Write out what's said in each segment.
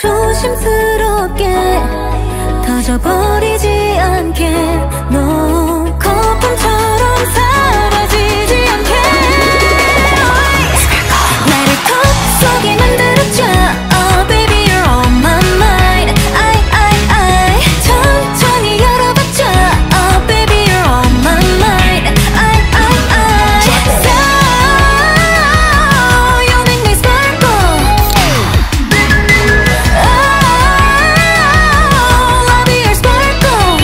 조심스럽게 터져버리지 않게 너 거품처럼 사라지지 않게 나를 턱 쏘게 만들어줘 Oh baby you're on my mind I 천천히 열어봤자 Oh baby you're on my mind I So you make me sparkle Oh love your sparkle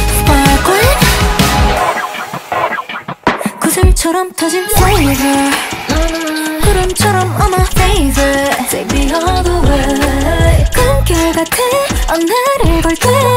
Sparkling 구슬처럼 터진 flavor 구름처럼 on my favorite Take me all the way 꿈결 같아 나를 걸 때